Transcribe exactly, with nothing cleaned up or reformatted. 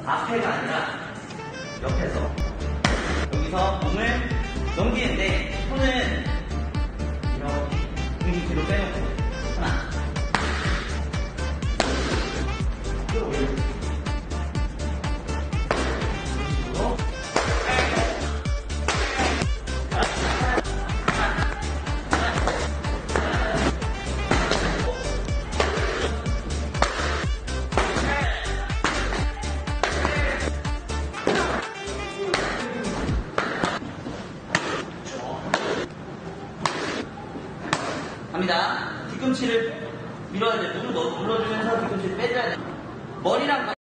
앞에가 아니라 옆에서 여기서 몸을 넘기는데 손은 이렇게 등이 뒤로 빼놓고 하나 끌어올려 이런 식으로 갑니다. 뒤꿈치를 밀어야 돼. 눈을 눌러주면서 뒤꿈치를 빼줘야 돼. 머리랑